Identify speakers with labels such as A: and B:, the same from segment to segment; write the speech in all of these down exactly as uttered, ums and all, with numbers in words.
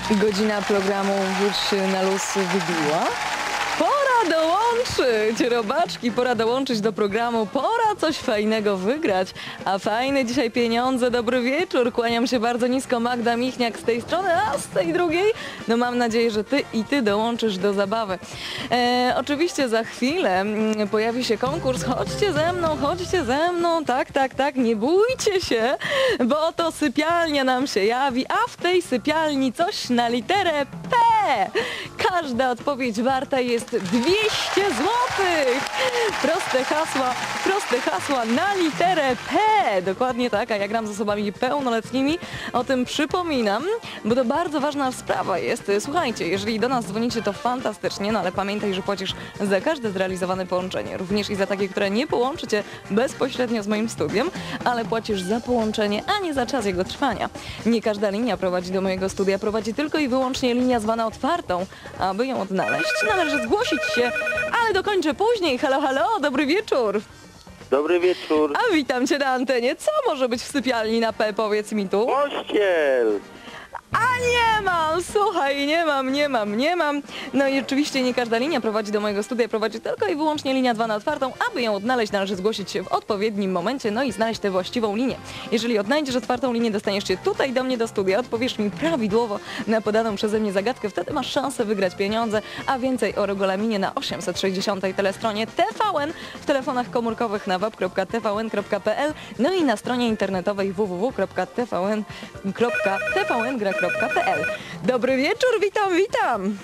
A: Godzina programu Wróć na luz wybiła. Pora dołączyć, robaczki, pora dołączyć do programu, pora coś fajnego wygrać. A fajne dzisiaj pieniądze, dobry wieczór, kłaniam się bardzo nisko, Magda Michniak z tej strony, a z tej drugiej, no mam nadzieję, że ty i ty dołączysz do zabawy. E, oczywiście za chwilę mm, pojawi się konkurs, chodźcie ze mną, chodźcie ze mną, tak, tak, tak, nie bójcie się, bo oto sypialnia nam się jawi, a w tej sypialni coś na literę P. Każda odpowiedź warta jest dwieście złotych. Proste hasła, proste hasła na literę P. Dokładnie tak, a ja gram z osobami pełnoletnimi. O tym przypominam, bo to bardzo ważna sprawa jest. Słuchajcie, jeżeli do nas dzwonicie, to fantastycznie, no ale pamiętaj, że płacisz za każde zrealizowane połączenie. Również i za takie, które nie połączy cię bezpośrednio z moim studiem, ale płacisz za połączenie, a nie za czas jego trwania. Nie każda linia prowadzi do mojego studia, prowadzi tylko i wyłącznie linia zwana otwartą. Aby ją odnaleźć, należy zgłosić się, ale dokończę później. Halo, halo, dobry wieczór.
B: Dobry wieczór.
A: A witam cię na antenie. Co może być w sypialni na P, powiedz mi tu?
B: Pościel.
A: A nie mam, słuchaj, nie mam, nie mam, nie mam. No i oczywiście nie każda linia prowadzi do mojego studia, prowadzi tylko i wyłącznie linia zwana otwartą. Aby ją odnaleźć, należy zgłosić się w odpowiednim momencie, no i znaleźć tę właściwą linię. Jeżeli odnajdziesz otwartą linię, dostaniesz się tutaj do mnie do studia, odpowiesz mi prawidłowo na podaną przeze mnie zagadkę, wtedy masz szansę wygrać pieniądze, a więcej o regulaminie na osiemset sześćdziesiątej telestronie T V N, w telefonach komórkowych na web kropka t v n kropka p l, no i na stronie internetowej w w w kropka t v n kropka p l. Dobry wieczór, witam, witam.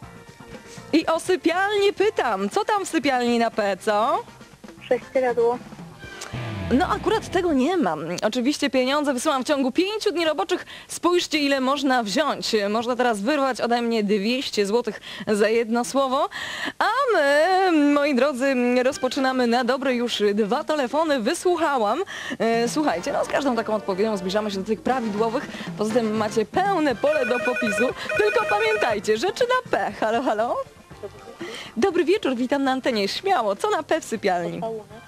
A: I o sypialnię pytam. Co tam w sypialni na P, co?
C: Prześcieradło.
A: No akurat tego nie mam. Oczywiście pieniądze wysyłam w ciągu pięciu dni roboczych. Spójrzcie, ile można wziąć. Można teraz wyrwać ode mnie dwieście złotych za jedno słowo. A my, moi drodzy, rozpoczynamy na dobre już dwa telefony. Wysłuchałam. E, słuchajcie, no z każdą taką odpowiedzią zbliżamy się do tych prawidłowych. Poza tym macie pełne pole do popisu. Tylko pamiętajcie, rzeczy na P. Halo, halo? Dobry wieczór, witam na antenie. Śmiało, co na P w sypialni?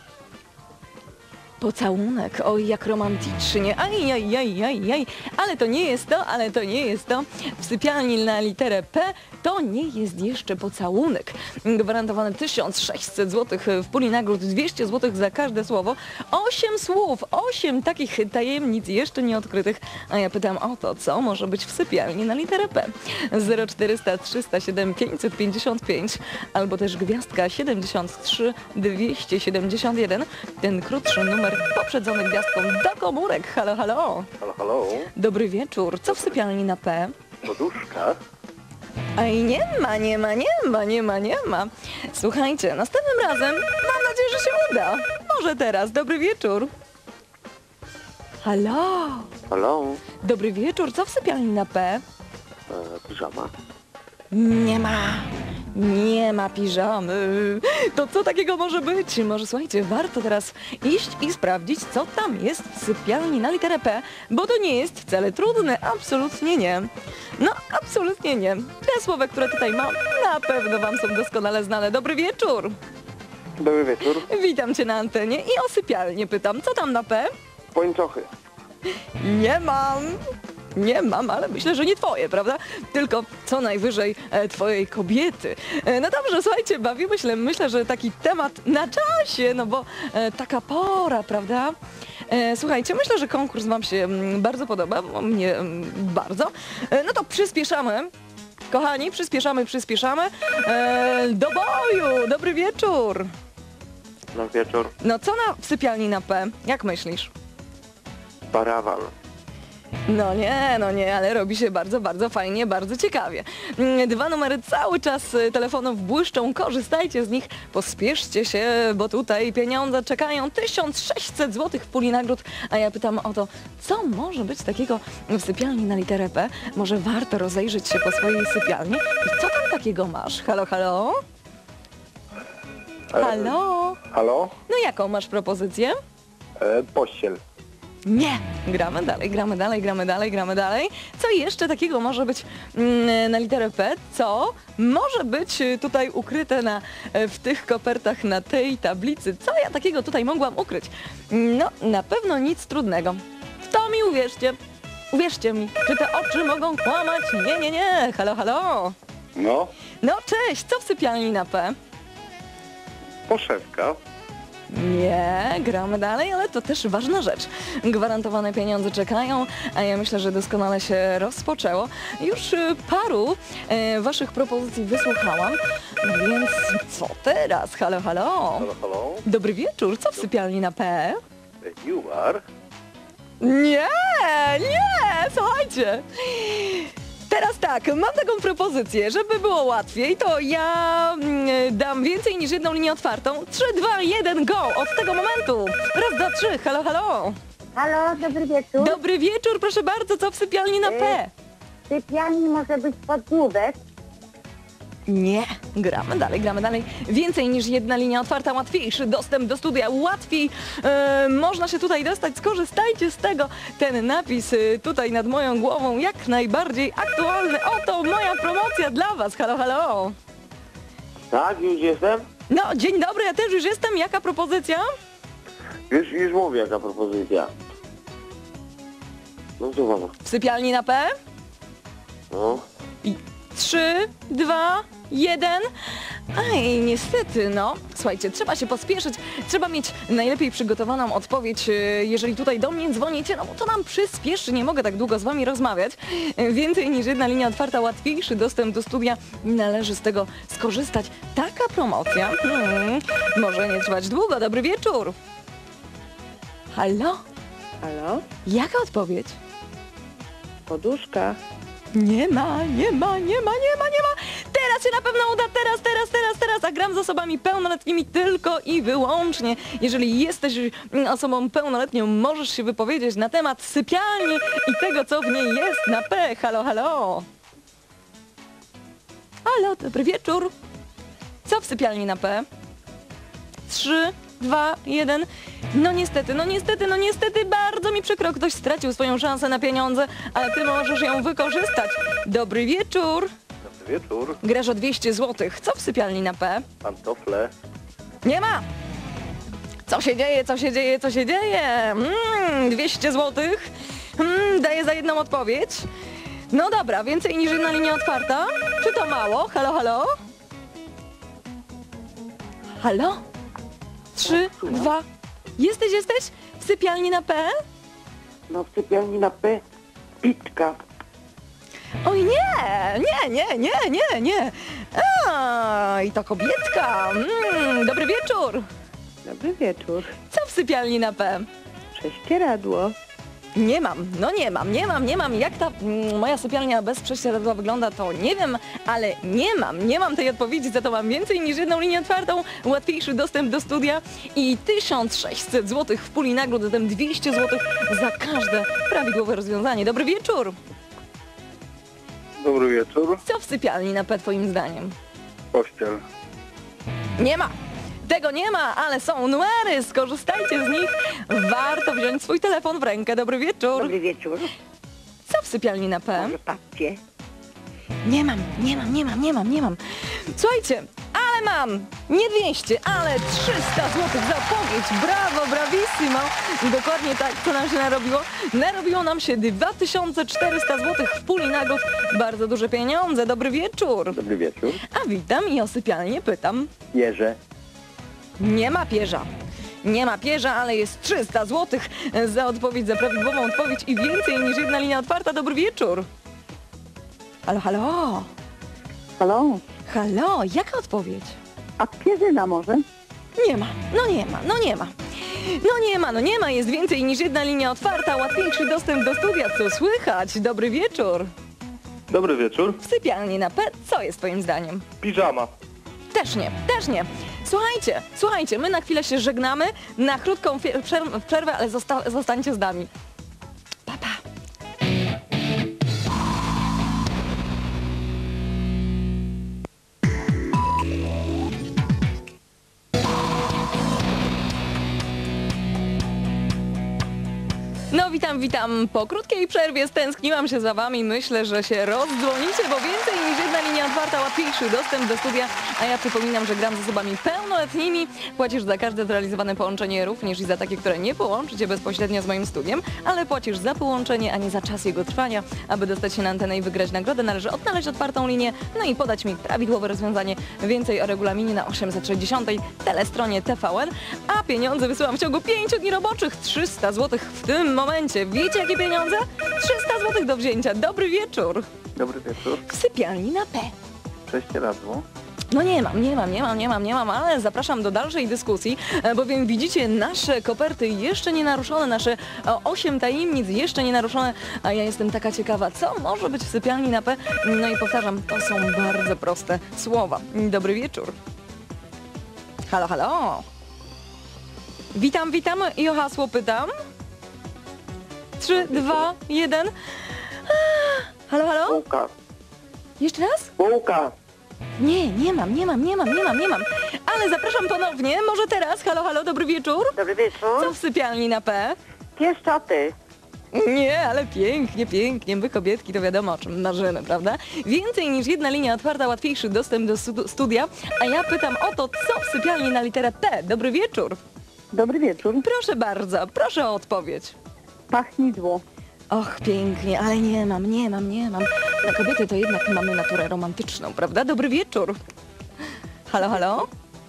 A: Pocałunek, oj jak romantycznie, aj, aj, aj, aj, aj, ale to nie jest to, ale to nie jest to. W sypialni na literę P to nie jest jeszcze pocałunek. Gwarantowany tysiąc sześćset złotych w puli nagród, dwieście złotych za każde słowo. osiem słów, osiem takich tajemnic jeszcze nieodkrytych. A ja pytam o to, co może być w sypialni na literę P. zero czterysta trzysta siedem pięćset pięćdziesiąt pięć albo też gwiazdka siedemdziesiąt trzy dwieście siedemdziesiąt jeden. Ten krótszy numer poprzedzony gwiazdką do komórek. Halo, halo.
B: Halo, halo.
A: Dobry wieczór. Co w sypialni na P?
B: Poduszka.
A: Aj, nie ma, nie ma, nie ma, nie ma, nie ma. Słuchajcie, następnym razem mam nadzieję, że się uda. Może teraz. Dobry wieczór. Halo.
B: Halo.
A: Dobry wieczór. Co w sypialni na P?
B: E, piżama.
A: Nie ma. Nie ma piżamy. To co takiego może być? Może słuchajcie, warto teraz iść i sprawdzić, co tam jest w sypialni na literę P, bo to nie jest wcale trudne. Absolutnie nie. No, absolutnie nie. Te słowa, które tutaj mam, na pewno wam są doskonale znane. Dobry wieczór.
B: Dobry wieczór.
A: Witam cię na antenie i o sypialnię pytam. Co tam na P?
B: Pończochy.
A: Nie mam. Nie mam, ale myślę, że nie twoje, prawda? Tylko co najwyżej e, twojej kobiety. E, no dobrze, słuchajcie, bawimy się. Myślę, że taki temat na czasie, no bo e, taka pora, prawda? E, słuchajcie, myślę, że konkurs wam się m, bardzo podoba, bo mnie m, bardzo. E, no to przyspieszamy. Kochani, przyspieszamy, przyspieszamy. E, do boju! Dobry wieczór!
B: Dobry wieczór.
A: No co na w sypialni na P? Jak myślisz?
B: Parawal.
A: No nie, no nie, ale robi się bardzo, bardzo fajnie, bardzo ciekawie. Dwa numery cały czas telefonów błyszczą, korzystajcie z nich, pospieszcie się, bo tutaj pieniądze czekają. tysiąc sześćset złotych w puli nagród, a ja pytam o to, co może być takiego w sypialni na literę P? Może warto rozejrzeć się po swojej sypialni? I co tam takiego masz? Halo, halo? Halo?
B: Halo.
A: No jaką masz propozycję?
B: E, pościel.
A: Nie! Gramy dalej, gramy dalej, gramy dalej, gramy dalej. Co jeszcze takiego może być mm, na literę P? Co może być tutaj ukryte na, w tych kopertach na tej tablicy? Co ja takiego tutaj mogłam ukryć? No, na pewno nic trudnego. W to mi uwierzcie. Uwierzcie mi, czy te oczy mogą kłamać? Nie, nie, nie. Halo, halo.
B: No,
A: No cześć, co w sypialni na P?
B: poszewka.
A: Nie, gramy dalej, ale to też ważna rzecz. Gwarantowane pieniądze czekają, a ja myślę, że doskonale się rozpoczęło. Już y, paru y, waszych propozycji wysłuchałam, więc co teraz? Halo, halo.
B: Halo, halo.
A: Dobry wieczór, co w sypialni na P?
B: You are.
A: Nie, nie, słuchajcie. Teraz tak, mam taką propozycję, żeby było łatwiej, to ja mm, dam więcej niż jedną linię otwartą. trzy, dwa, jeden, go! Od tego momentu. Raz, dwa, trzy. Halo, halo.
C: Halo, dobry wieczór.
A: Dobry wieczór, proszę bardzo, co w sypialni na P?
C: W sypialni może być podmówek.
A: Nie, gramy dalej, gramy dalej. Więcej niż jedna linia otwarta, łatwiejszy dostęp do studia, łatwiej e, można się tutaj dostać. Skorzystajcie z tego. Ten napis e, tutaj nad moją głową jak najbardziej aktualny. Oto moja promocja dla was. Halo, halo.
B: Tak, już jestem?
A: No, dzień dobry, ja też już jestem. Jaka propozycja?
B: Już, już mówię, jaka propozycja. No słucham.
A: W sypialni na P?
B: No.
A: I trzy, dwa, jeden. Aj, niestety, no. Słuchajcie, trzeba się pospieszyć, trzeba mieć najlepiej przygotowaną odpowiedź, e, jeżeli tutaj do mnie dzwonicie, no bo to nam przyspieszy, nie mogę tak długo z wami rozmawiać. E, Więcej niż jedna linia otwarta, łatwiejszy dostęp do studia, należy z tego skorzystać. Taka promocja hmm, może nie trwać długo. Dobry wieczór. Halo?
D: Halo?
A: Jaka odpowiedź?
D: Poduszka.
A: Nie ma, nie ma, nie ma, nie ma, nie ma. Teraz się na pewno uda, teraz, teraz, teraz, teraz. A gram z osobami pełnoletnimi tylko i wyłącznie. Jeżeli jesteś mm, osobą pełnoletnią, możesz się wypowiedzieć na temat sypialni i tego, co w niej jest na P. Halo, halo. Halo, dobry wieczór. Co w sypialni na P? Trzy, dwa, jeden. No niestety, no niestety, no niestety, bardzo mi przykro, ktoś stracił swoją szansę na pieniądze, ale ty możesz ją wykorzystać. Dobry wieczór.
B: Dobry wieczór.
A: Grasz o dwieście złotych. Co w sypialni na P?
B: Pantofle.
A: Nie ma! Co się dzieje, co się dzieje, co się dzieje? Mm, dwieście złotych. Mm, daję za jedną odpowiedź. No dobra, więcej niż jedna linia otwarta. Czy to mało? Halo, halo? Halo? Trzy, dwa. Jesteś, jesteś? W sypialni na P?
D: No w sypialni na P. Pitka.
A: Oj nie, nie, nie, nie, nie, nie. A, i to kobietka. Mm, dobry wieczór.
D: Dobry wieczór.
A: Co w sypialni na P?
D: Prześcieradło.
A: Nie mam, no nie mam, nie mam, nie mam. Jak ta mm, moja sypialnia bez prześcieradła wygląda, to nie wiem, ale nie mam, nie mam tej odpowiedzi, za to mam więcej niż jedną linię otwartą, łatwiejszy dostęp do studia i tysiąc sześćset złotych w puli nagród, zatem dwieście złotych za każde prawidłowe rozwiązanie. Dobry wieczór.
B: Dobry wieczór.
A: Co w sypialni na P twoim zdaniem?
B: Pościel.
A: Nie ma. Tego nie ma, ale są numery, skorzystajcie z nich. Warto wziąć swój telefon w rękę. Dobry wieczór.
C: Dobry wieczór.
A: Co w sypialni na P?
C: Może papcie.
A: Nie mam, nie mam, nie mam, nie mam, nie mam. Słuchajcie, ale mam nie dwieście, ale trzysta złotych za odpowiedź. Brawo, bravissimo. Dokładnie tak, co nam się narobiło. Narobiło nam się dwa tysiące czterysta złotych w puli nagród. Bardzo duże pieniądze. Dobry wieczór.
B: Dobry wieczór.
A: A witam i o sypialnię pytam.
B: Jeże.
A: Nie ma pierza. Nie ma pierza, ale jest trzysta złotych za odpowiedź, za prawidłową odpowiedź i więcej niż jedna linia otwarta. Dobry wieczór. Halo, halo.
C: Halo?
A: Halo, jaka odpowiedź?
C: A pierzyna może?
A: Nie ma, no nie ma, no nie ma. No nie ma, no nie ma, jest więcej niż jedna linia otwarta, łatwiejszy dostęp do studia, co słychać? Dobry wieczór.
B: Dobry wieczór.
A: W sypialni na P, co jest twoim zdaniem?
B: Piżama.
A: Też nie, też nie. Słuchajcie, słuchajcie, my na chwilę się żegnamy, na krótką fie- przerw- przerwę, ale zosta- zostańcie z nami. Pa, pa. No No witam, witam. Po krótkiej przerwie stęskniłam się za wami. Myślę, że się rozdzwonicie, bo więcej niż jedna linia otwarta, łatwiejszy dostęp do studia. A ja przypominam, że gram z osobami pełnoletnimi. Płacisz za każde zrealizowane połączenie również i za takie, które nie połączy cię bezpośrednio z moim studiem, ale płacisz za połączenie, a nie za czas jego trwania. Aby dostać się na antenę i wygrać nagrodę, należy odnaleźć otwartą linię, no i podać mi prawidłowe rozwiązanie. Więcej o regulaminie na osiemset sześćdziesiątej telestronie T V N, a pieniądze wysyłam w ciągu pięciu dni roboczych. trzysta złotych w tym momencie. Wiecie jakie pieniądze? trzysta złotych do wzięcia. Dobry wieczór.
B: Dobry wieczór.
A: W sypialni na P.
B: Prześcieradło.
A: No nie mam, nie mam, nie mam, nie mam, nie mam, ale zapraszam do dalszej dyskusji, e, bowiem widzicie nasze koperty jeszcze nie naruszone, nasze o, osiem tajemnic jeszcze nie naruszone, a ja jestem taka ciekawa, co może być w sypialni na P. No i powtarzam, to są bardzo proste słowa. Dobry wieczór. Halo, halo. Witam, witam i o hasło pytam. Trzy, dwa, jeden. Halo, halo?
D: Spółka.
A: Jeszcze raz?
D: Spółka.
A: Nie, nie mam, nie mam, nie mam, nie mam, nie mam. Ale zapraszam ponownie, może teraz. Halo, halo, dobry wieczór.
C: Dobry
A: Co
C: wieczór.
A: w sypialni na P?
C: Pieszczoty.
A: Nie, ale pięknie, pięknie. My kobietki to wiadomo o czym marzymy, prawda? Więcej niż jedna linia otwarta, łatwiejszy dostęp do stu- studia. A ja pytam o to, co w sypialni na literę P? Dobry wieczór.
C: Dobry wieczór.
A: Proszę bardzo, proszę o odpowiedź.
C: Pachnidło.
A: Och, pięknie, ale nie mam, nie mam, nie mam. Na kobiety to jednak mamy naturę romantyczną, prawda? Dobry wieczór. Halo, halo?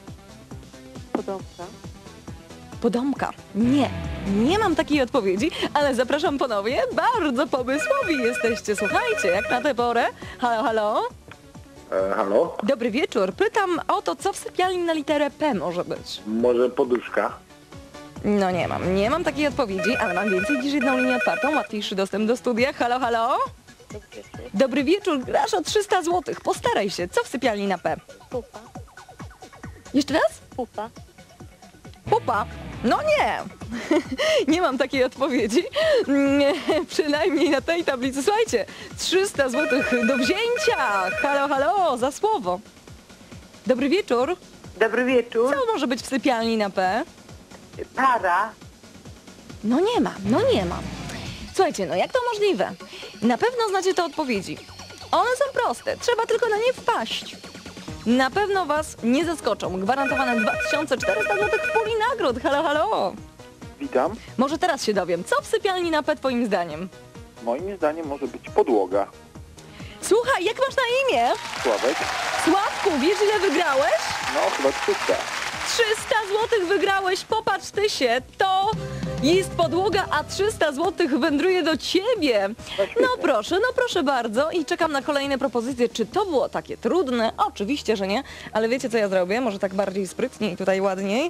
C: Podobka.
A: Podomka. Nie, nie mam takiej odpowiedzi, ale zapraszam ponownie. Bardzo pomysłowi jesteście. Słuchajcie, jak na tę porę. Halo, halo?
B: E, halo?
A: Dobry wieczór. Pytam o to, co w sypialni na literę P może być.
B: Może poduszka?
A: No nie mam, nie mam takiej odpowiedzi, ale mam więcej niż jedną linię otwartą, łatwiejszy dostęp do studia. Halo, halo? Dobry wieczór, grasz o trzysta złotych. Postaraj się. Co w sypialni na P?
C: Pupa.
A: Jeszcze raz?
C: Pupa.
A: Pupa? No nie! Nie mam takiej odpowiedzi. Nie, przynajmniej na tej tablicy. Słuchajcie, trzysta złotych do wzięcia! Halo, halo, za słowo. Dobry wieczór.
C: Dobry wieczór.
A: Co może być w sypialni na P?
C: Para.
A: No nie ma, no nie ma. Słuchajcie, no jak to możliwe? Na pewno znacie te odpowiedzi. One są proste, trzeba tylko na nie wpaść. Na pewno was nie zaskoczą. Gwarantowane dwa tysiące czterysta złotych w puli nagród. Halo, halo.
B: Witam.
A: Może teraz się dowiem, co w sypialni na P twoim zdaniem?
B: Moim zdaniem może być podłoga.
A: Słuchaj, jak masz na imię?
B: Sławek?
A: Sławku, wiesz ile wygrałeś?
B: No chyba trzysta.
A: trzysta złotych wygrałeś, popatrz ty się, to jest podłoga, a trzysta złotych wędruje do ciebie. No proszę, no proszę bardzo i czekam na kolejne propozycje. Czy to było takie trudne? Oczywiście, że nie, ale wiecie co ja zrobię? Może tak bardziej sprytniej, tutaj ładniej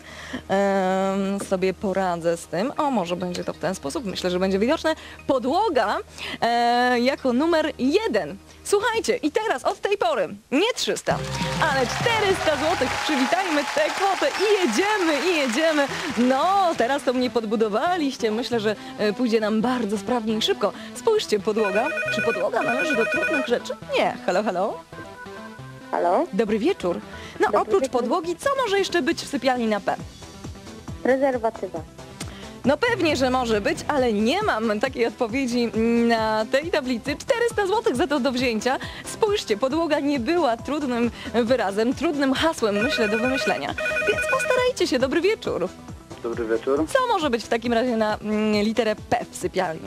A: Ehm, sobie poradzę z tym. O, może będzie to w ten sposób, myślę, że będzie widoczne. Podłoga e, jako numer jeden. Słuchajcie, i teraz od tej pory nie trzysta, ale czterysta złotych. Przywitajmy tę kwotę i jedziemy, i jedziemy. No, teraz to mnie podbudowaliście. Myślę, że e, pójdzie nam bardzo sprawnie i szybko. Spójrzcie, podłoga. Czy podłoga należy do trudnych rzeczy? Nie. Halo, halo?
C: Halo?
A: Dobry wieczór. No,
C: Dobry
A: oprócz
C: wieczór.
A: podłogi, co może jeszcze być w sypialni na P?
C: Prezerwatywa.
A: No pewnie, że może być, ale nie mam takiej odpowiedzi na tej tablicy. czterysta złotych za to do wzięcia. Spójrzcie, podłoga nie była trudnym wyrazem, trudnym hasłem, myślę, do wymyślenia. Więc postarajcie się. Dobry wieczór.
B: Dobry wieczór.
A: Co może być w takim razie na mm, literę P w sypialni?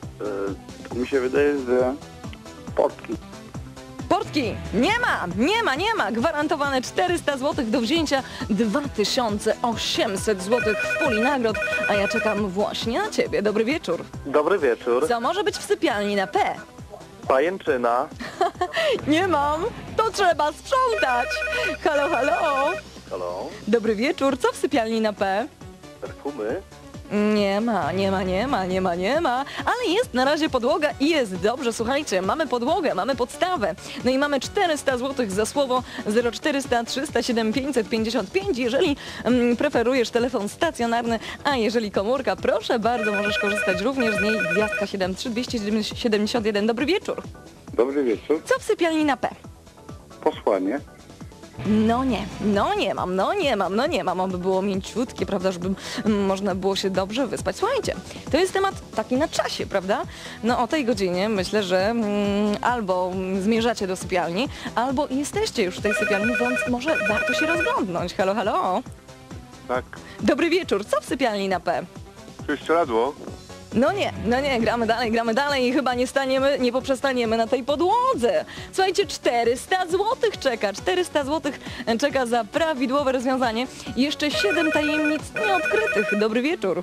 B: E, mi się wydaje, że portki.
A: Portki! Nie ma, nie ma, nie ma! Gwarantowane czterysta złotych do wzięcia, dwa tysiące osiemset złotych w puli nagród, a ja czekam właśnie na ciebie. Dobry wieczór.
B: Dobry wieczór.
A: Co może być w sypialni na P?
B: Pajęczyna.
A: Nie mam, to trzeba sprzątać. Halo, halo.
B: Halo?
A: Dobry wieczór, co w sypialni na P?
B: Perfumy.
A: Nie ma, nie ma, nie ma, nie ma, nie ma, ale jest na razie podłoga i jest dobrze, słuchajcie, mamy podłogę, mamy podstawę, no i mamy czterysta złotych za słowo zero czterysta trzysta siedem pięćset pięćdziesiąt pięć, jeżeli mm, preferujesz telefon stacjonarny, a jeżeli komórka, proszę bardzo, możesz korzystać również z niej, gwiazdka siedem trzy dwieście siedemdziesiąt jeden. Dobry wieczór.
B: Dobry wieczór.
A: Co w sypialni na P?
B: Posłanie.
A: No nie, no nie mam, no nie mam, no nie mam, aby było mięciutkie, prawda, żeby mm, można było się dobrze wyspać. Słuchajcie, to jest temat taki na czasie, prawda? No o tej godzinie myślę, że mm, albo zmierzacie do sypialni, albo jesteście już w tej sypialni, więc może warto się rozglądnąć. Halo, halo.
B: Tak.
A: Dobry wieczór, co w sypialni na P?
B: Prześcieradło?
A: No nie, no nie, gramy dalej, gramy dalej i chyba nie staniemy, nie poprzestaniemy na tej podłodze. Słuchajcie, czterysta złotych czeka, czterysta złotych czeka za prawidłowe rozwiązanie. Jeszcze siedem tajemnic nieodkrytych. Dobry wieczór.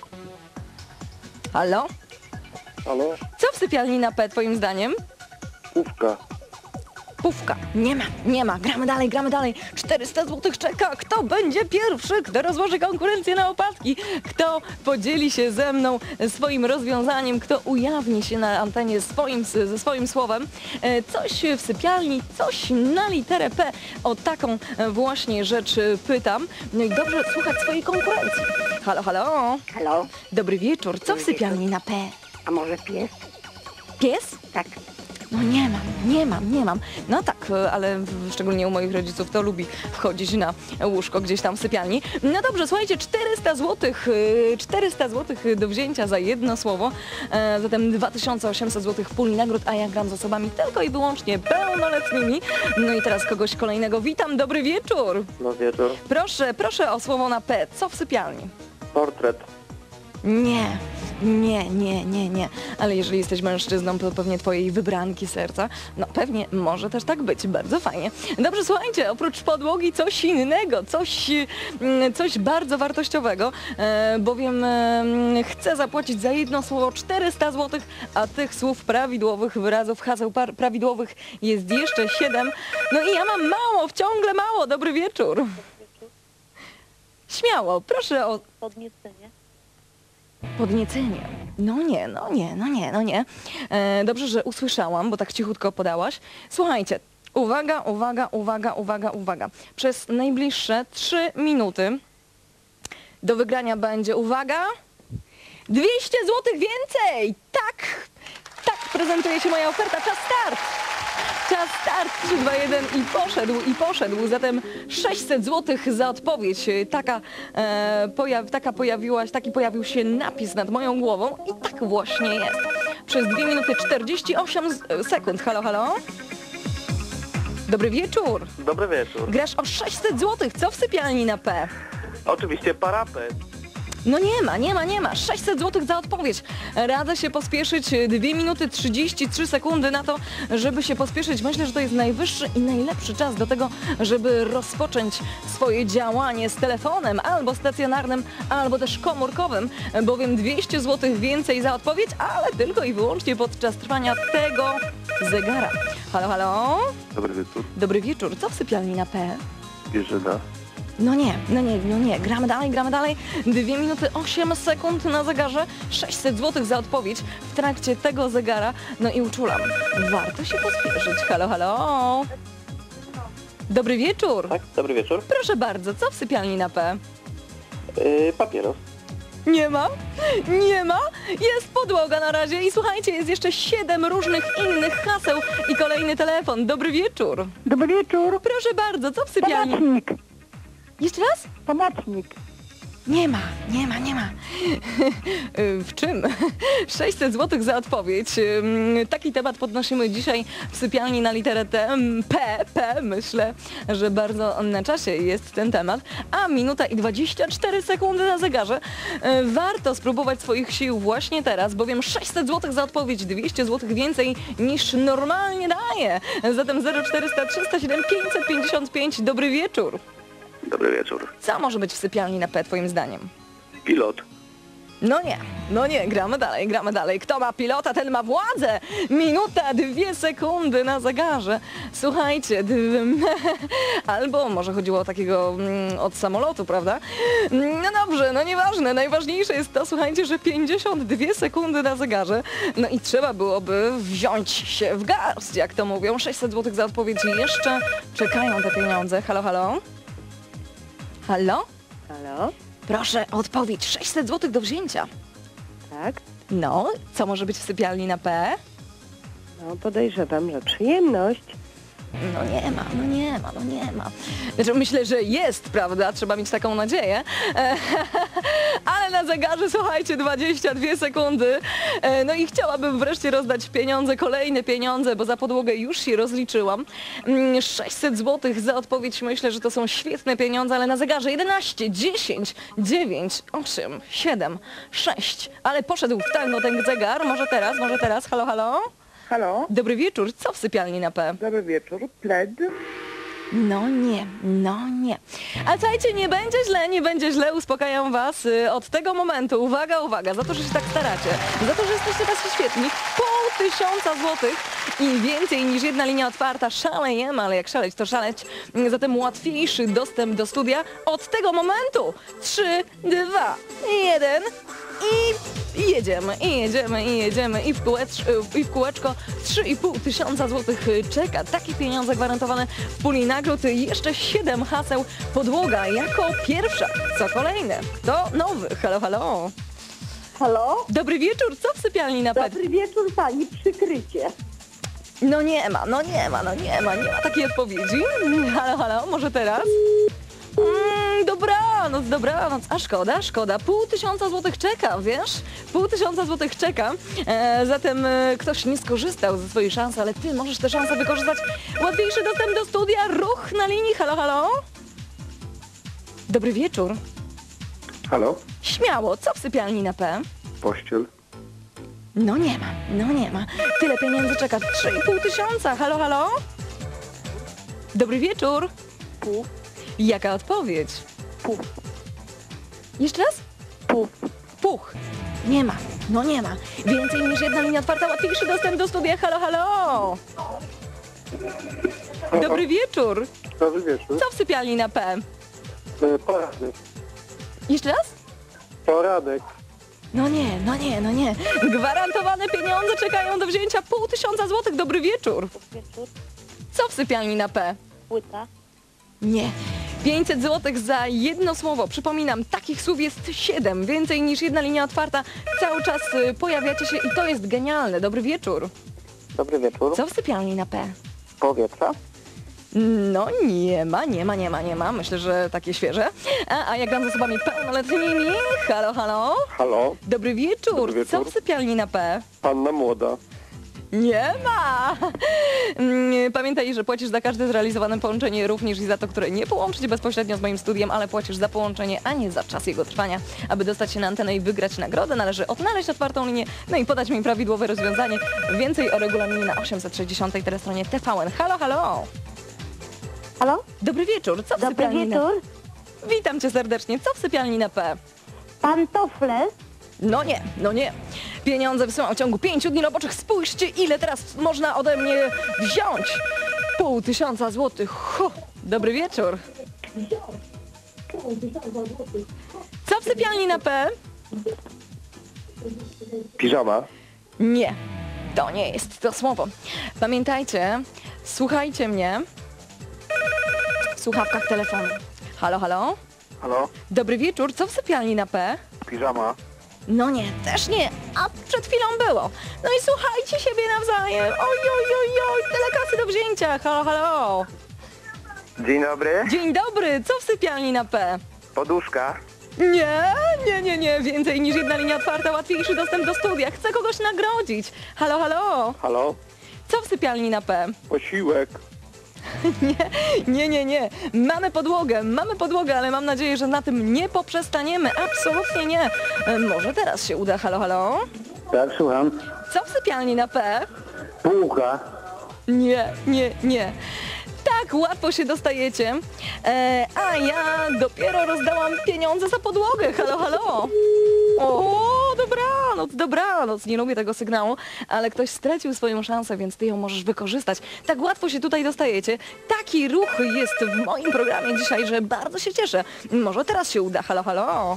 A: Halo?
B: Halo?
A: Co w sypialni na P twoim zdaniem?
B: Pówka.
A: Pówka. Nie ma, nie ma. Gramy dalej, gramy dalej. czterysta złotych czeka. Kto będzie pierwszy? Kto rozłoży konkurencję na opadki? Kto podzieli się ze mną swoim rozwiązaniem? Kto ujawni się na antenie swoim, ze swoim słowem? E, Coś w sypialni, coś na literę P. O taką właśnie rzecz pytam. No i dobrze słuchać swojej konkurencji. Halo, halo.
D: Halo?
A: Dobry wieczór. Co w sypialni na P?
D: A może pies?
A: Pies?
D: Tak.
A: No nie mam, nie mam, nie mam. No tak, ale w- szczególnie u moich rodziców to lubi wchodzić na łóżko gdzieś tam w sypialni. No dobrze, słuchajcie, czterysta złotych, y, czterysta złotych do wzięcia za jedno słowo, e, zatem dwa tysiące osiemset złotych puli nagród, a ja gram z osobami tylko i wyłącznie pełnoletnimi. No i teraz kogoś kolejnego witam, dobry wieczór.
B: No wieczór.
A: Proszę, proszę o słowo na P, co w sypialni?
B: Portret.
A: Nie, nie, nie, nie, nie. Ale jeżeli jesteś mężczyzną, to pewnie twojej wybranki serca. No pewnie może też tak być. Bardzo fajnie. Dobrze, słuchajcie, oprócz podłogi coś innego, coś, mm, coś bardzo wartościowego, e, bowiem e, chcę zapłacić za jedno słowo czterysta złotych, a tych słów prawidłowych, wyrazów, haseł par- prawidłowych jest jeszcze siedem. No i ja mam mało, ciągle mało. Dobry wieczór. Śmiało, proszę o
C: Podniecenie.
A: podniecenie. No nie, no nie, no nie, no nie. E, dobrze, że usłyszałam, bo tak cichutko podałaś. Słuchajcie, uwaga, uwaga, uwaga, uwaga, uwaga. Przez najbliższe trzy minuty do wygrania będzie, uwaga, dwieście złotych więcej! Tak, tak prezentuje się moja oferta. Czas start! Czas start, trzy, dwa, jeden i poszedł, i poszedł. Zatem sześćset złotych za odpowiedź. Taka, e, pojaw, taka pojawiłaś, taki pojawił się napis nad moją głową i tak właśnie jest. Przez dwie minuty czterdzieści osiem z- sekund. Halo, halo? Dobry wieczór.
B: Dobry wieczór.
A: Grasz o sześćset złotych. Co w sypialni na P?
B: Oczywiście parapet.
A: No nie ma, nie ma, nie ma. sześćset złotych za odpowiedź. Radzę się pospieszyć. dwie minuty trzydzieści trzy sekundy na to, żeby się pospieszyć. Myślę, że to jest najwyższy i najlepszy czas do tego, żeby rozpocząć swoje działanie z telefonem albo stacjonarnym, albo też komórkowym, bowiem dwieście złotych więcej za odpowiedź, ale tylko i wyłącznie podczas trwania tego zegara. Halo, halo?
B: Dobry wieczór.
A: Dobry wieczór. Co w sypialni na P?
B: Pierzyna.
A: No nie, no nie, no nie. Gramy dalej, gramy dalej. dwie minuty osiem sekund na zegarze. sześćset złotych za odpowiedź w trakcie tego zegara. No i uczulam. Warto się pospieszyć. Halo, halo. Dobry wieczór.
B: Tak, dobry wieczór.
A: Proszę bardzo, co w sypialni na P?
B: Yy, papieros.
A: Nie ma? Nie ma? Jest podłoga na razie i słuchajcie, jest jeszcze siedem różnych innych haseł i kolejny telefon. Dobry wieczór.
D: Dobry wieczór.
A: Proszę bardzo, co w sypialni?
D: Pomocnik.
A: Jeszcze raz?
D: Pomocnik.
A: Nie ma, nie ma, nie ma. W czym? sześćset złotych za odpowiedź. Taki temat podnosimy dzisiaj w sypialni na literę T. P, P. Myślę, że bardzo na czasie jest ten temat. A minuta i dwadzieścia cztery sekundy na zegarze. Warto spróbować swoich sił właśnie teraz, bowiem sześćset złotych za odpowiedź, dwieście złotych więcej niż normalnie daje. Zatem zero czterysta trzysta siedem pięćset pięćdziesiąt pięć. Dobry wieczór.
B: Dobry wieczór.
A: Co może być w sypialni na P twoim zdaniem?
B: Pilot.
A: No nie, no nie, gramy dalej, gramy dalej. Kto ma pilota, ten ma władzę. Minuta, dwie sekundy na zegarze. Słuchajcie, dym. Albo może chodziło o takiego mm, od samolotu, prawda? No dobrze, no nieważne. Najważniejsze jest to, słuchajcie, że pięćdziesiąt dwie sekundy na zegarze. No i trzeba byłoby wziąć się w garść, jak to mówią. sześćset złotych za odpowiedź. Jeszcze czekają te pieniądze. Halo, halo? Halo?
D: Halo?
A: Proszę, odpowiedź. sześćset złotych do wzięcia.
D: Tak?
A: No, co może być w sypialni na P?
D: No podejrzewam, że przyjemność.
A: No nie ma, no nie ma, no nie ma. Znaczy, myślę, że jest, prawda? Trzeba mieć taką nadzieję. E, ale na zegarze, słuchajcie, dwadzieścia dwie sekundy. E, no i chciałabym wreszcie rozdać pieniądze, kolejne pieniądze, bo za podłogę już się rozliczyłam. Mm, sześćset złotych za odpowiedź. Myślę, że to są świetne pieniądze, ale na zegarze jedenaście, dziesięć, dziewięć, osiem, siedem, sześć. Ale poszedł w talno ten zegar. Może teraz, może teraz. Halo, halo?
D: Halo,
A: Dobry wieczór. Co w sypialni na P?
D: dobry wieczór. Pled.
A: No nie, no nie. A słuchajcie, nie będzie źle, nie będzie źle, uspokajam was. Y, Od tego momentu, uwaga, uwaga, za to, że się tak staracie, za to, że jesteście tacy świetni, pół tysiąca złotych i więcej niż jedna linia otwarta, szalejemy, ale jak szaleć, to szaleć. Zatem łatwiejszy dostęp do studia od tego momentu. Trzy, dwa, jeden i jedziemy, i jedziemy, i jedziemy, i w, kółecz, i w kółeczko trzy i pół tysiąca złotych czeka. Takie pieniądze gwarantowane w puli nagród. Jeszcze siedem haseł. Podłoga jako pierwsza. Co kolejne? To nowy. Halo, halo.
E: Halo?
A: Dobry wieczór. Co w sypialni na P?
E: Dobry wieczór pani, przykrycie.
A: No nie ma, no nie ma, no nie ma, nie ma takiej odpowiedzi. Halo, halo, może teraz? Mm, dobranoc, dobranoc. A szkoda, szkoda. Pół tysiąca złotych czeka, wiesz? Pół tysiąca złotych czeka. E, zatem e, ktoś nie skorzystał ze swojej szansy, ale ty możesz tę szansę wykorzystać. Łatwiejszy dostęp do studia. Ruch na linii. Halo, halo? Dobry wieczór.
B: Halo?
A: Śmiało, co w sypialni na P?
B: Pościel?
A: No nie ma, no nie ma. Tyle pieniędzy czeka. Trzy i pół tysiąca. Halo, halo? Dobry wieczór.
E: Pół,
A: Jaka odpowiedź?
E: pół,
A: Jeszcze raz?
E: pół.
A: Puch. Nie ma, no nie ma. Więcej niż jedna linia otwarta, łatwiejszy dostęp do studia. Halo, halo. Dobry wieczór.
B: Dobry wieczór.
A: Co w sypialni na P?
B: E, Poradek.
A: Jeszcze raz?
B: Poradek.
A: No nie, no nie, no nie. Gwarantowane pieniądze czekają do wzięcia pół tysiąca złotych. Dobry wieczór.
E: Wieczór,
A: Co w sypialni na P?
E: płyta,
A: Nie. pięćset złotych za jedno słowo. Przypominam, takich słów jest siedem. Więcej niż jedna linia otwarta. Cały czas y, pojawiacie się i to jest genialne. Dobry wieczór.
B: Dobry wieczór.
A: Co w sypialni na P?
B: Powietrza?
A: No nie ma, nie ma, nie ma, nie ma. Myślę, że takie świeże. A, a jak gram z osobami pełnoletnimi? Halo, halo?
B: Halo?
A: Dobry wieczór.
B: Dobry wieczór.
A: Co w sypialni na P?
B: Panna młoda.
A: Nie ma! Mm, Pamiętaj, że płacisz za każde zrealizowane połączenie, również i za to, które nie połączy cię bezpośrednio z moim studiem, ale płacisz za połączenie, a nie za czas jego trwania. Aby dostać się na antenę i wygrać nagrodę, należy odnaleźć otwartą linię, no i podać mi prawidłowe rozwiązanie. Więcej o regulaminie na osiemset sześćdziesiątej telestronie T V N. Halo, halo!
E: Halo?
A: Dobry wieczór. Co w
E: Dobry
A: sypialni na...
E: wieczór.
A: Witam cię serdecznie. Co w sypialni na P?
E: Pantofle,
A: No nie, no nie. Pieniądze wysyłam w ciągu pięciu dni roboczych. Spójrzcie, ile teraz można ode mnie wziąć. Pół tysiąca złotych. Ho. Dobry wieczór. Co w sypialni na P?
B: Piżama?
A: Nie, to nie jest to słowo. Pamiętajcie, słuchajcie mnie w słuchawkach telefonu. Halo, halo?
B: Halo?
A: Dobry wieczór. Co w sypialni na P?
B: Piżama?
A: No nie, też nie, a przed chwilą było. No i słuchajcie siebie nawzajem. Oj, oj, oj, oj, tyle kasy do wzięcia. Halo, halo.
B: Dzień dobry.
A: Dzień dobry, co w sypialni na P?
B: Poduszka?
A: Nie, nie, nie, nie, więcej niż jedna linia otwarta, łatwiejszy dostęp do studia. Chcę kogoś nagrodzić. Halo, halo.
B: Halo?
A: Co w sypialni na P?
B: Posiłek?
A: Nie, nie, nie, nie. Mamy podłogę, mamy podłogę, ale mam nadzieję, że na tym nie poprzestaniemy. Absolutnie nie. E, Może teraz się uda. Halo, halo.
B: Tak, słucham.
A: Co w sypialni na P?
B: Półka?
A: Nie, nie, nie. Tak łatwo się dostajecie. E, a ja dopiero rozdałam pieniądze za podłogę. Halo, halo. O, dobranoc, dobranoc. Nie lubię tego sygnału, ale ktoś stracił swoją szansę, więc ty ją możesz wykorzystać. Tak łatwo się tutaj dostajecie. Taki ruch jest w moim programie dzisiaj, że bardzo się cieszę. Może teraz się uda. Halo, halo.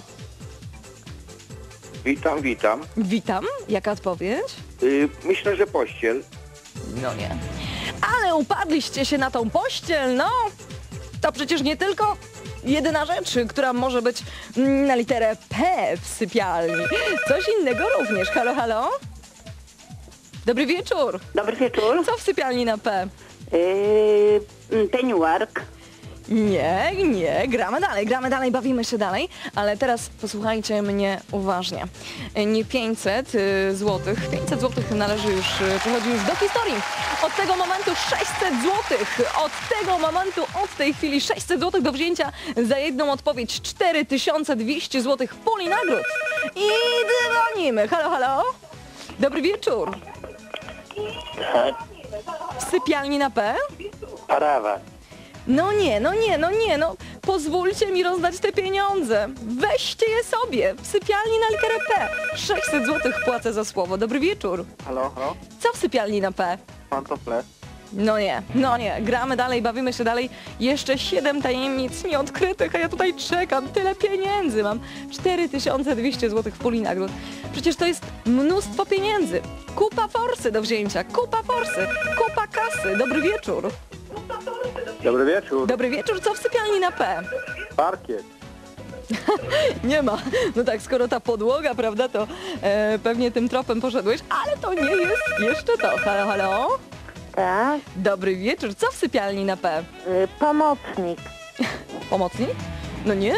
B: Witam, witam.
A: Witam. Jaka odpowiedź?
B: Y, myślę, że pościel.
A: No nie. Ale upadliście się na tą pościel, no. To przecież nie tylko jedyna rzecz, która może być mm, na literę P w sypialni. Coś innego również. Halo, halo? Dobry wieczór.
E: dobry wieczór.
A: Co w sypialni na P?
C: Yy, Peniuark.
A: Nie, nie, gramy dalej, gramy dalej, bawimy się dalej, ale teraz posłuchajcie mnie uważnie. Nie pięćset złotych, pięćset złotych należy już, przechodzi już do historii. Od tego momentu sześćset złotych, od tego momentu, od tej chwili sześćset złotych do wzięcia za jedną odpowiedź, cztery tysiące dwieście złotych w puli nagród. I dzwonimy, halo, halo, dobry wieczór. W sypialni na P?
B: Parawa.
A: No nie, no nie, no nie, no pozwólcie mi rozdać te pieniądze. Weźcie je sobie w sypialni na literę P. sześćset złotych płacę za słowo. Dobry wieczór.
B: Halo, halo?
A: Co w sypialni na P?
B: Pantofle.
A: No nie, no nie, gramy dalej, bawimy się dalej. Jeszcze siedem tajemnic nieodkrytych, a ja tutaj czekam. Tyle pieniędzy mam. cztery tysiące dwieście złotych w puli nagród. Przecież to jest mnóstwo pieniędzy. Kupa forsy do wzięcia, kupa forsy, kupa kasy. Dobry wieczór.
B: Dobry wieczór.
A: Dobry wieczór, co w sypialni na P?
B: Parkiet.
A: Nie ma. No tak, skoro ta podłoga, prawda, to e, pewnie tym tropem poszedłeś, ale to nie jest jeszcze to. Halo, halo?
E: Tak.
A: Dobry wieczór, co w sypialni na P?
E: Y, pomocnik.
A: Pomocnik? No nie.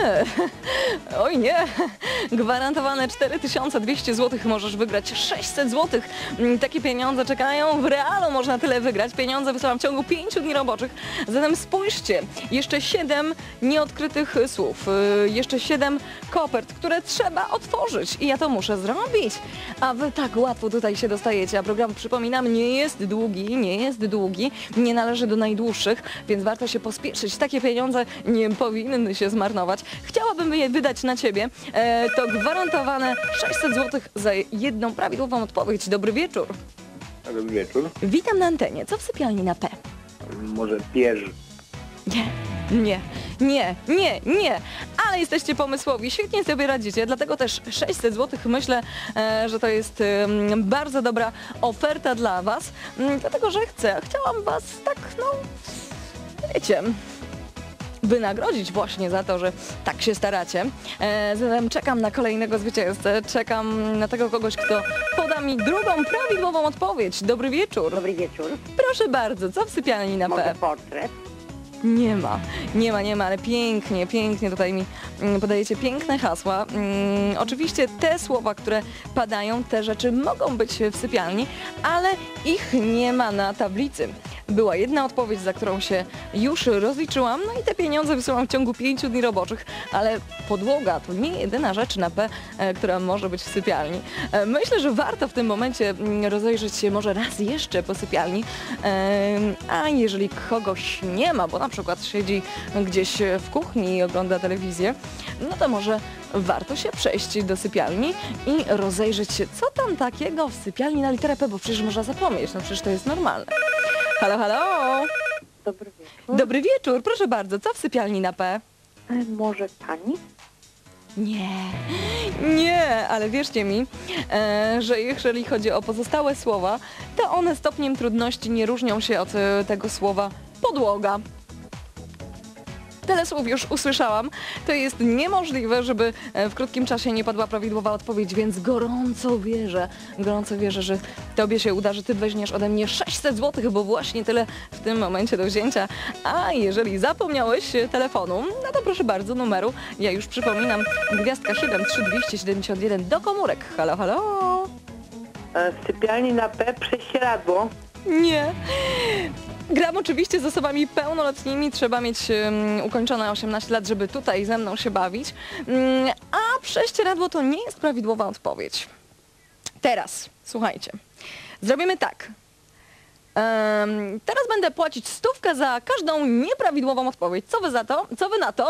A: Oj nie. Gwarantowane cztery tysiące dwieście złotych możesz wygrać. sześćset złotych. Mm, Takie pieniądze czekają. W realu można tyle wygrać. Pieniądze wysyłam w ciągu pięciu dni roboczych. Zatem spójrzcie. Jeszcze siedem nieodkrytych słów. Y, Jeszcze siedem kopert, które trzeba otworzyć. I ja to muszę zrobić. A wy tak łatwo tutaj się dostajecie. A program, przypominam, nie jest długi. Nie jest długi. Nie należy do najdłuższych. Więc warto się pospieszyć. Takie pieniądze nie powinny się zmarnować. Chciałabym je wydać na ciebie. E, to gwarantowane sześćset złotych za jedną prawidłową odpowiedź. Dobry wieczór.
B: Dobry wieczór.
A: Witam na antenie. Co w sypialni na P?
B: Może pierz.
A: Nie, nie, nie, nie, nie. Ale jesteście pomysłowi. Świetnie sobie radzicie. Dlatego też sześćset złotych myślę, e, że to jest e, bardzo dobra oferta dla was. M, Dlatego, że chcę. Chciałam was tak, no, wiecie, wynagrodzić właśnie za to, że tak się staracie. E, zatem czekam na kolejnego zwycięzcę, czekam na tego kogoś, kto poda mi drugą prawidłową odpowiedź. Dobry wieczór.
C: Dobry wieczór.
A: Proszę bardzo, co w sypialni na
C: Może
A: P?
C: portret?
A: Nie ma, nie ma, nie ma, ale pięknie, pięknie tutaj mi mm, podajecie piękne hasła. Mm, oczywiście te słowa, które padają, te rzeczy mogą być w sypialni, ale ich nie ma na tablicy. Była jedna odpowiedź, za którą się już rozliczyłam, no i te pieniądze wysyłam w ciągu pięciu dni roboczych, ale podłoga to nie jedyna rzecz na P, e, która może być w sypialni. E, myślę, że warto w tym momencie mm, rozejrzeć się może raz jeszcze po sypialni, e, a jeżeli kogoś nie ma, bo na przykład siedzi gdzieś w kuchni i ogląda telewizję, no to może warto się przejść do sypialni i rozejrzeć się, co tam takiego w sypialni na literę P, bo przecież można zapomnieć, no przecież to jest normalne. Halo, halo!
C: Dobry wieczór.
A: Dobry wieczór, proszę bardzo, co w sypialni na P?
C: E, Może pani?
A: Nie, nie, ale wierzcie mi, e, że jeżeli chodzi o pozostałe słowa, to one stopniem trudności nie różnią się od e, tego słowa podłoga. Tyle słów już usłyszałam. To jest niemożliwe, żeby e, w krótkim czasie nie padła prawidłowa odpowiedź, więc gorąco wierzę, gorąco wierzę, że tobie się uda, że ty weźmiesz ode mnie sześćset złotych, bo właśnie tyle w tym momencie do wzięcia. A jeżeli zapomniałeś e, telefonu, no to proszę bardzo, numeru. Ja już przypominam, gwiazdka siedem trzy dwieście siedemdziesiąt jeden do komórek. Halo, halo?
C: E, W sypialni na P prześcieradło.
A: Nie. Gram oczywiście z osobami pełnoletnimi, trzeba mieć um, ukończone osiemnaście lat, żeby tutaj ze mną się bawić. Um, a prześcieradło to nie jest prawidłowa odpowiedź. Teraz, słuchajcie, zrobimy tak. Um, teraz będę płacić stówkę za każdą nieprawidłową odpowiedź. Co wy za to? Co wy na to?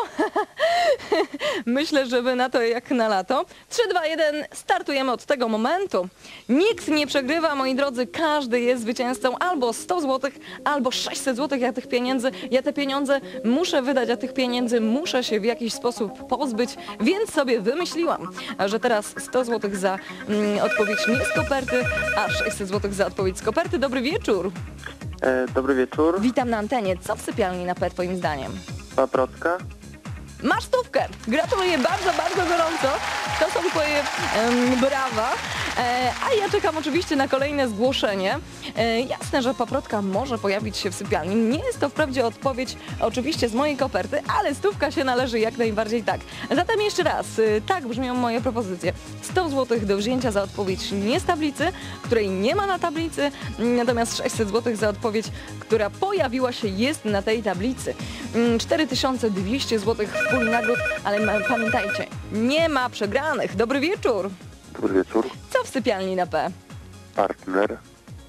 A: Myślę, że wy na to jak na lato. trzy, dwa, jeden, startujemy od tego momentu. Nikt nie przegrywa, moi drodzy, każdy jest zwycięzcą albo sto złotych, albo sześćset złotych. Ja tych pieniędzy, ja te pieniądze muszę wydać, a tych pieniędzy muszę się w jakiś sposób pozbyć, więc sobie wymyśliłam, że teraz sto złotych za mm, odpowiedź nie z koperty, a sześćset złotych za odpowiedź z koperty. Dobry wieczór.
B: E, dobry wieczór.
A: Witam na antenie. Co w sypialni na P twoim zdaniem?
B: Paprocka.
A: Masz stówkę! Gratuluję bardzo, bardzo gorąco. To są twoje um, brawa. E, a ja czekam oczywiście na kolejne zgłoszenie. E, jasne, że paprotka może pojawić się w sypialni. Nie jest to wprawdzie odpowiedź oczywiście z mojej koperty, ale stówka się należy jak najbardziej tak. Zatem jeszcze raz, e, tak brzmią moje propozycje. sto złotych do wzięcia za odpowiedź nie z tablicy, której nie ma na tablicy, natomiast sześćset złotych za odpowiedź, która pojawiła się, jest na tej tablicy. cztery tysiące dwieście złotych w puli nagród, ale ma, pamiętajcie, nie ma przegranych. Dobry wieczór.
B: Dobry wieczór.
A: Co w sypialni na P?
B: Partner.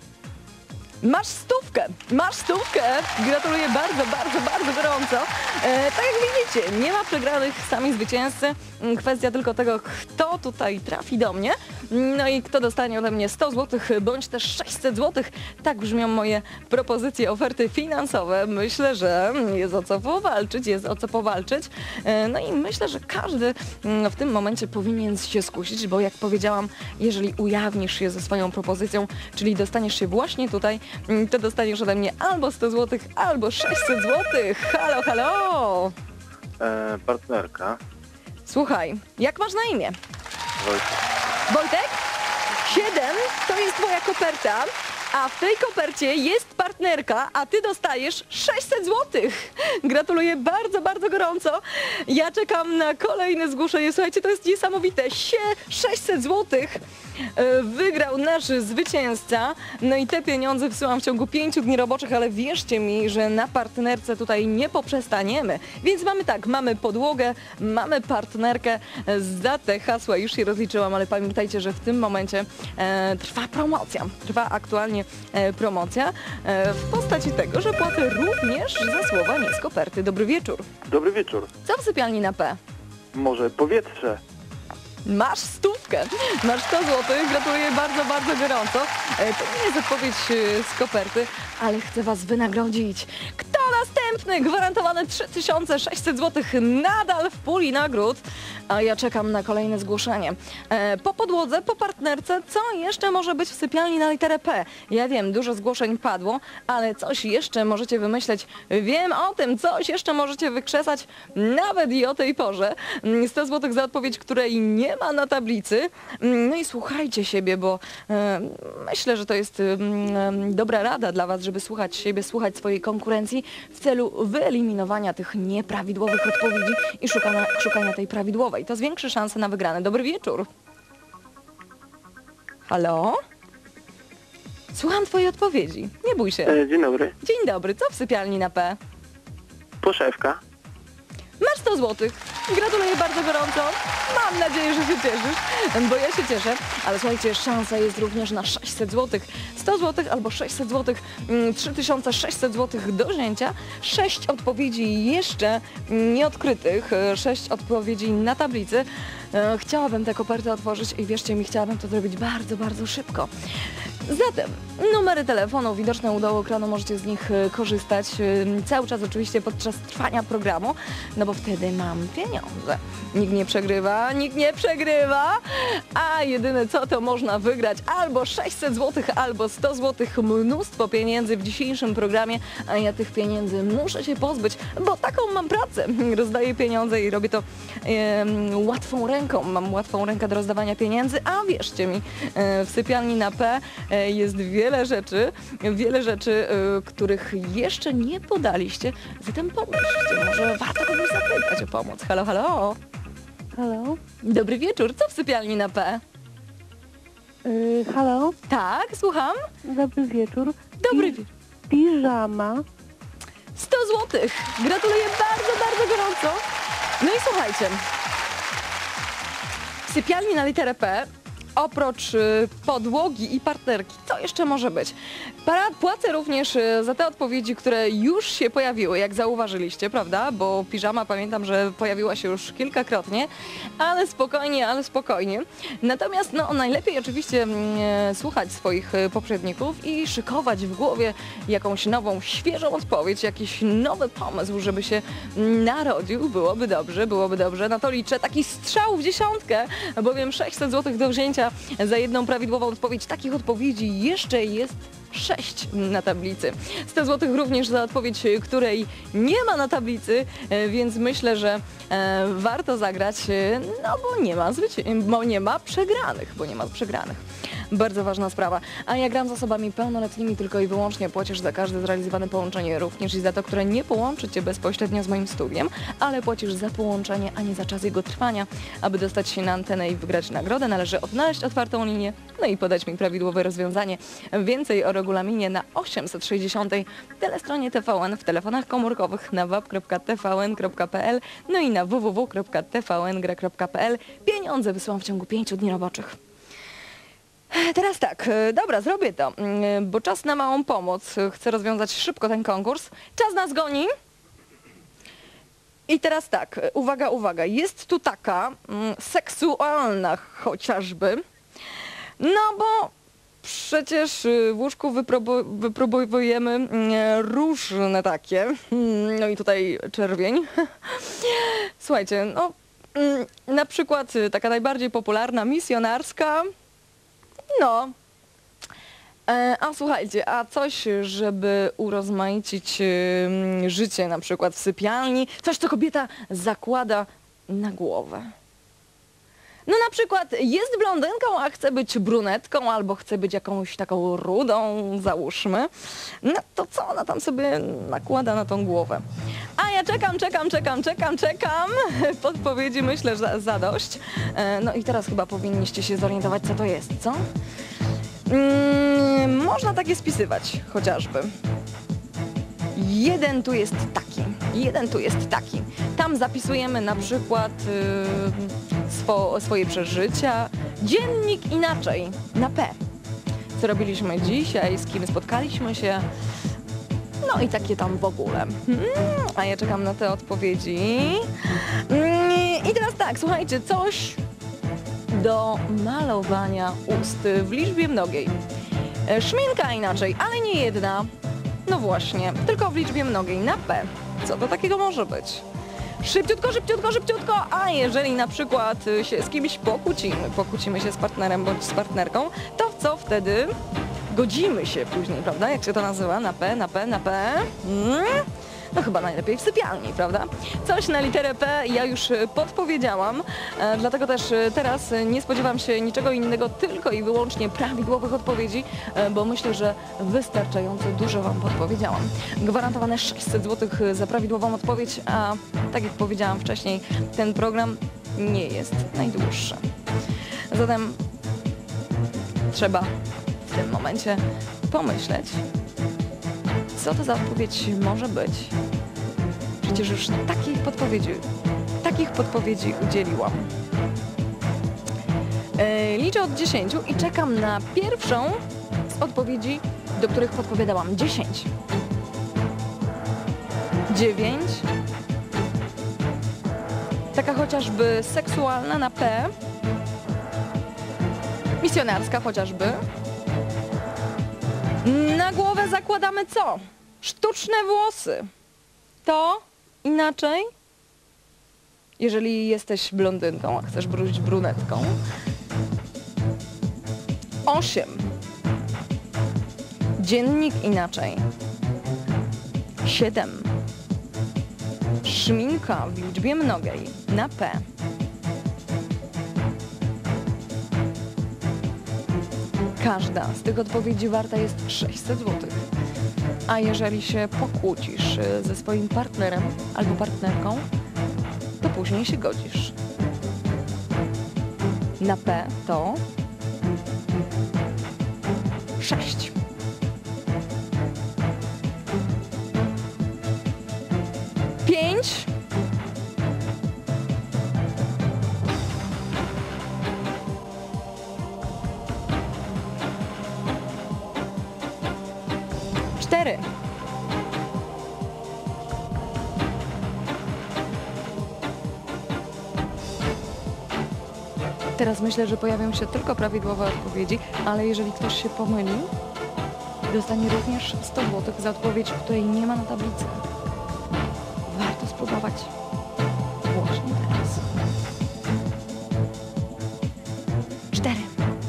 A: Masz stówkę, masz stówkę. Gratuluję bardzo, bardzo, bardzo gorąco. E, tak jak widzicie, nie ma przegranych, sami zwycięzcy. Kwestia tylko tego, kto tutaj trafi do mnie. No i kto dostanie ode mnie sto złotych bądź też sześćset złotych. Tak brzmią moje propozycje, oferty finansowe. Myślę, że jest o co powalczyć, jest o co powalczyć. E, no i myślę, że każdy w tym momencie powinien się skusić, bo jak powiedziałam, jeżeli ujawnisz się ze swoją propozycją, czyli dostaniesz się właśnie tutaj, to dostaniesz ode mnie albo sto złotych, albo sześćset złotych. Halo, halo!
B: E, partnerka.
A: Słuchaj, jak masz na imię?
B: Wojtek.
A: Wojtek? Siedem to jest twoja koperta, a w tej kopercie jest partnerka, a ty dostajesz sześćset złotych. Gratuluję bardzo, bardzo gorąco. Ja czekam na kolejne zgłoszenie. Słuchajcie, to jest niesamowite. Sie sześćset złotych wygrał nasz zwycięzca. No i te pieniądze wsyłam w ciągu pięciu dni roboczych, ale wierzcie mi, że na partnerce tutaj nie poprzestaniemy. Więc mamy tak, mamy podłogę, mamy partnerkę. Za te hasła już się rozliczyłam, ale pamiętajcie, że w tym momencie e, trwa promocja. Trwa aktualnie e, promocja e, w postaci tego, że płacę również za słowa nie z koperty. Dobry wieczór.
B: Dobry wieczór.
A: Co w sypialni na P?
B: Może powietrze.
A: Masz stówkę, masz sto złotych, gratuluję bardzo, bardzo gorąco. E, To nie jest odpowiedź e, z koperty, ale chcę was wynagrodzić. Kto następny? Gwarantowane trzy tysiące sześćset złotych nadal w puli nagród, a ja czekam na kolejne zgłoszenie. E, Po podłodze, po partnerce, co jeszcze może być w sypialni na literę P? Ja wiem, dużo zgłoszeń padło, ale coś jeszcze możecie wymyśleć. Wiem o tym, coś jeszcze możecie wykrzesać nawet i o tej porze. Mm, sto złotych za odpowiedź, której nie ma na tablicy. Mm, No i słuchajcie siebie, bo e, myślę, że to jest e, dobra rada dla was, żeby słuchać siebie, słuchać swojej konkurencji w celu wyeliminowania tych nieprawidłowych odpowiedzi i szukania, szukania tej prawidłowej. To zwiększy szanse na wygrane. Dobry wieczór. Halo? Słucham twojej odpowiedzi. Nie bój się.
B: E, dzień dobry.
A: Dzień dobry. Co w sypialni na P?
B: Poszewka.
A: Masz sto złotych. Gratuluję bardzo gorąco. Mam nadzieję, że się cieszysz, bo ja się cieszę. Ale słuchajcie, szansa jest również na sześćset złotych. sto złotych albo sześćset złotych, trzy tysiące sześćset złotych do wzięcia. sześć odpowiedzi jeszcze nieodkrytych, sześć odpowiedzi na tablicy. E, Chciałabym tę kopertę otworzyć i wierzcie mi, chciałabym to zrobić bardzo, bardzo szybko. Zatem numery telefonu widoczne u dołu ekranu, możecie z nich e, korzystać e, cały czas oczywiście podczas trwania programu, no bo wtedy mam pieniądze. Nikt nie przegrywa, nikt nie przegrywa, a jedyne co to można wygrać albo sześćset złotych, albo sto złotych, mnóstwo pieniędzy w dzisiejszym programie, a ja tych pieniędzy muszę się pozbyć, bo taką mam pracę. Rozdaję pieniądze i robię to e, łatwą ręką. Mam łatwą rękę do rozdawania pieniędzy, a wierzcie mi, e, w sypialni na P e, jest wiele rzeczy, wiele rzeczy, e, których jeszcze nie podaliście, zatem pomyślcie, może warto kogoś zapytać o pomoc. Halo, halo.
E: Halo?
A: Dobry wieczór, co w sypialni na P?
E: Yy, halo?
A: Tak, słucham.
E: Dobry wieczór.
A: Dobry
E: Pi-
A: wieczór.
E: Piżama.
A: sto złotych. Gratuluję bardzo, bardzo gorąco. No i słuchajcie. W sypialni na literę P, oprócz y, podłogi i partnerki, co jeszcze może być? Para, płacę również y, za te odpowiedzi, które już się pojawiły, jak zauważyliście, prawda? Bo piżama, pamiętam, że pojawiła się już kilkakrotnie, ale spokojnie, ale spokojnie. Natomiast no, najlepiej oczywiście y, słuchać swoich y, poprzedników i szykować w głowie jakąś nową, świeżą odpowiedź, jakiś nowy pomysł, żeby się narodził. Byłoby dobrze, byłoby dobrze. Na to liczę taki strzał w dziesiątkę, bowiem sześćset złotych do wzięcia uwaga, za jedną prawidłową odpowiedź. Takich odpowiedzi jeszcze jest sześć na tablicy. sto złotych również za odpowiedź, której nie ma na tablicy, e, więc myślę, że e, warto zagrać, e, no bo nie ma zwyci- bo nie ma przegranych, bo nie ma przegranych. Bardzo ważna sprawa. A ja gram z osobami pełnoletnimi tylko i wyłącznie. Płacisz za każde zrealizowane połączenie, również i za to, które nie połączy Cię bezpośrednio z moim studiem, ale płacisz za połączenie, a nie za czas jego trwania. Aby dostać się na antenę i wygrać nagrodę, należy odnaleźć otwartą linię, no i podać mi prawidłowe rozwiązanie. Więcej o regulaminie na osiemset sześćdziesiątej telestronie T V N, w telefonach komórkowych na wap kropka t v n kropka p l, no i na w w w kropka t v n gra kropka p l. Pieniądze wysyłam w ciągu pięciu dni roboczych. Teraz tak, dobra, zrobię to, bo czas na małą pomoc. Chcę rozwiązać szybko ten konkurs. Czas nas goni. I teraz tak, uwaga, uwaga, jest tu taka mm, seksualna chociażby, no bo przecież w łóżku wypróbu- wypróbujemy mm, różne takie, mm, no i tutaj czerwień. Słuchajcie, no mm, na przykład taka najbardziej popularna, misjonarska. No, e, a słuchajcie, a coś, żeby urozmaicić e, życie na przykład w sypialni, coś, co kobieta zakłada na głowę. No na przykład jest blondynką, a chce być brunetką, albo chce być jakąś taką rudą, załóżmy. No to co ona tam sobie nakłada na tą głowę? A ja czekam, czekam, czekam, czekam, czekam. Podpowiedzi myślę, że zadość. E, no i teraz chyba powinniście się zorientować, co to jest, co? Mm, można takie spisywać chociażby. Jeden tu jest taki, jeden tu jest taki. Tam zapisujemy na przykład y, swo, swoje przeżycia. Dziennik inaczej, na P. Co robiliśmy dzisiaj, z kim spotkaliśmy się. No i takie tam w ogóle. Hmm, a ja czekam na te odpowiedzi. Hmm, I teraz tak, słuchajcie, coś do malowania ust w liczbie mnogiej. E, Szminka inaczej, ale nie jedna. No właśnie, tylko w liczbie mnogiej, na P. Co to takiego może być? Szybciutko, szybciutko, szybciutko, a jeżeli na przykład się z kimś pokłócimy, pokłócimy się z partnerem bądź z partnerką, to w co wtedy? Godzimy się później, prawda? Jak się to nazywa? Na P, na P, na P. Hmm? No chyba najlepiej w sypialni, prawda? Coś na literę P ja już podpowiedziałam, e, dlatego też teraz nie spodziewam się niczego innego, tylko i wyłącznie prawidłowych odpowiedzi, e, bo myślę, że wystarczająco dużo Wam podpowiedziałam. Gwarantowane sześćset złotych za prawidłową odpowiedź, a tak jak powiedziałam wcześniej, ten program nie jest najdłuższy. Zatem trzeba w tym momencie pomyśleć, co to za odpowiedź może być. Przecież już takich podpowiedzi, takich podpowiedzi udzieliłam. E, liczę od dziesięciu i czekam na pierwszą z odpowiedzi, do których podpowiadałam. dziesięć. dziewięć. Taka chociażby seksualna na P. Misjonarska chociażby. Na głowę zakładamy co? Sztuczne włosy. To inaczej? Jeżeli jesteś blondynką, a chcesz być brunetką. Osiem. Dziennik inaczej. Siedem. Szminka w liczbie mnogiej. Na P. Każda z tych odpowiedzi warta jest sześćset złotych. A jeżeli się pokłócisz ze swoim partnerem albo partnerką, to później się godzisz. Na P to sześć. pięć. cztery. Teraz myślę, że pojawią się tylko prawidłowe odpowiedzi, ale jeżeli ktoś się pomyli, dostanie również sto złotych za odpowiedź, której nie ma na tablicy. Warto spróbować właśnie teraz. cztery.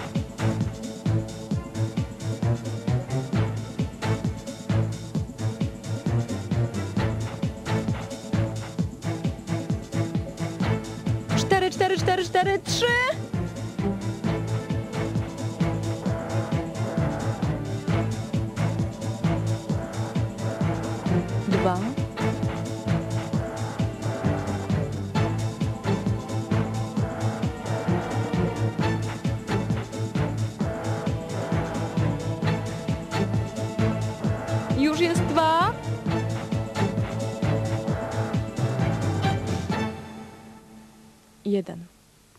A: cztery, cztery, cztery, trzy. Dwa. Już jest dwa. Jeden.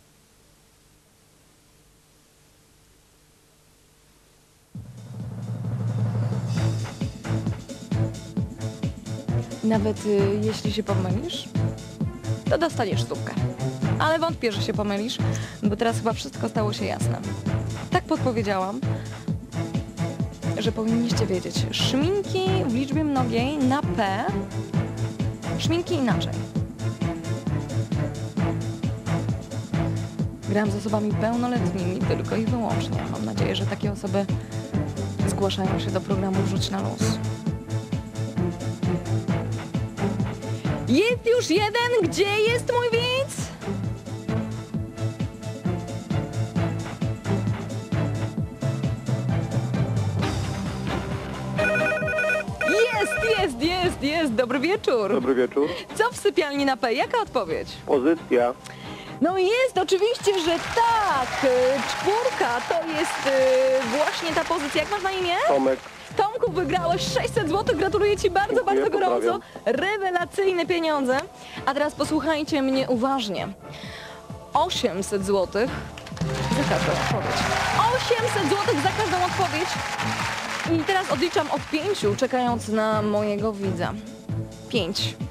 A: Nawet y, jeśli się pomylisz, to dostaniesz stówkę. Ale wątpię, że się pomylisz, bo teraz chyba wszystko stało się jasne. Tak podpowiedziałam, że powinniście wiedzieć. Szminki w liczbie mnogiej na P, szminki inaczej. Gram z osobami pełnoletnimi, tylko i wyłącznie. Mam nadzieję, że takie osoby zgłaszają się do programu Rzuć na luz. Jest już jeden! Gdzie jest mój widz? Jest, jest, jest, jest! Dobry wieczór!
B: Dobry wieczór.
A: Co w sypialni na P? Jaka odpowiedź?
B: Pozycja.
A: No jest, oczywiście, że tak! Y, Czwórka to jest y, właśnie ta pozycja. Jak masz na imię?
B: Tomek.
A: Tomku, wygrałeś sześćset złotych. Gratuluję Ci bardzo,
B: Dziękuję,
A: bardzo gorąco.
B: pozdrawiam.
A: Rewelacyjne pieniądze. A teraz posłuchajcie mnie uważnie. osiemset złotych za każdą odpowiedź. osiemset złotych za każdą odpowiedź. I teraz odliczam od pięciu, czekając na mojego widza. Pięć.